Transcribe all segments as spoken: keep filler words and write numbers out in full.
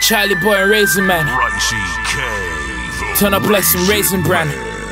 Charlie Boy and Raisin Man. Turn up like some Raisin Bran.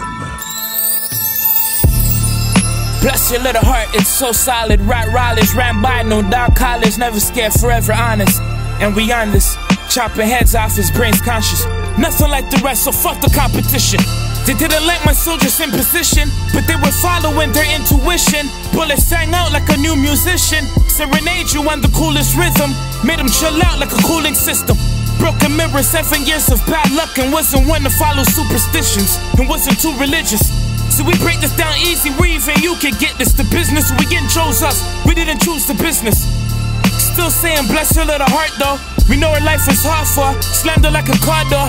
Bless your little heart, it's so solid. Right Riley's ran by, no doubt college. Never scared, forever honest. And we on this, chopping heads off, his brain's conscious. Nothing like the rest, so fuck the competition. They didn't let my soldiers in position, but they were following their intuition. Bullets sang out like a new musician. Serenade you on the coolest rhythm. Made them chill out like a cooling system. Broken mirror, seven years of bad luck. And wasn't one to follow superstitions, and wasn't too religious. So we break this down easy, we even you can get this. The business we getting chose us, we didn't choose the business. Still saying bless your little heart though. We know her life is hard for her, slammed her like a car door.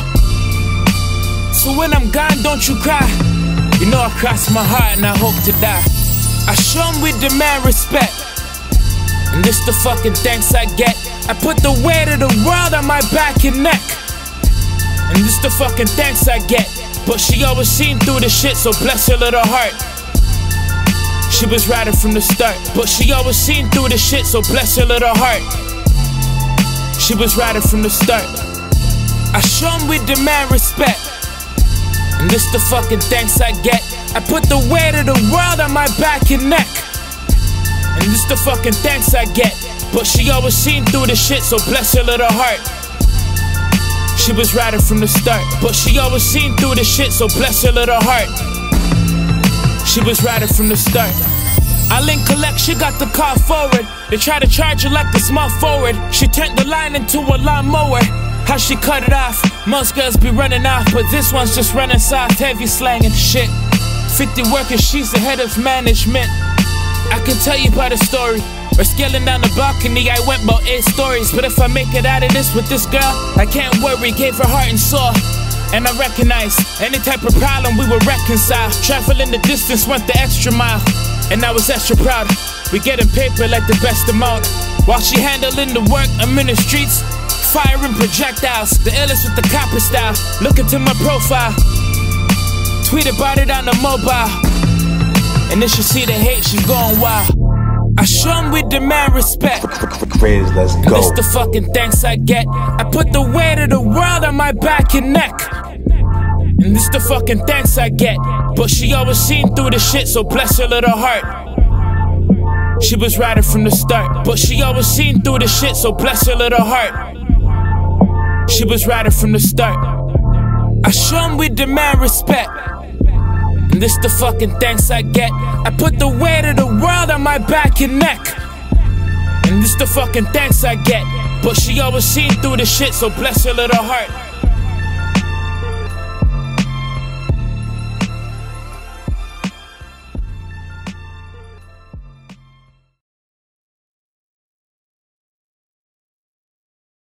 So when I'm gone, don't you cry. You know I crossed my heart and I hope to die. I show 'em we demand respect, and this the fucking thanks I get. I put the weight of the world on my back and neck, and this the fucking thanks I get. But she always seen through the shit, so bless her little heart. She was riding from the start, but she always seen through the shit, so bless her little heart. She was riding from the start. I show 'em we demand respect, and this the fucking thanks I get. I put the weight of the world on my back and neck, and this the fucking thanks I get. But she always seen through the shit, so bless her little heart. She was riding from the start, but she always seen through the shit, so bless her little heart. She was riding from the start. I link collect, she got the car forward. They try to charge her like the small forward. She turned the line into a lawnmower. How she cut it off? Most girls be running off, but this one's just running soft, heavy slanging shit. fifty workers, she's the head of management. I can tell you about a story. Or scaling down the balcony, I went about eight stories. But if I make it out of this with this girl, I can't worry, gave her heart and soul. And I recognize any type of problem we would reconcile. Traveling the distance, went the extra mile, and I was extra proud. We getting paper like the best amount, while she handling the work, I'm in the streets, firing projectiles. The illest with the copper style. Look into my profile, tweet about it on the mobile, and then she see the hate, she going wild. I show 'em we demand respect, Crazy, let's and go. this the fucking thanks I get. I put the weight of the world on my back and neck, and this the fucking thanks I get. But she always seen through the shit, so bless her little heart. She was riding from the start, but she always seen through the shit, so bless her little heart. She was riding from the start. I show 'em we demand respect, and this the fucking thanks I get. I put the weight of the world on my back and neck, and this the fucking thanks I get. But she always seen through the shit, so bless her little heart.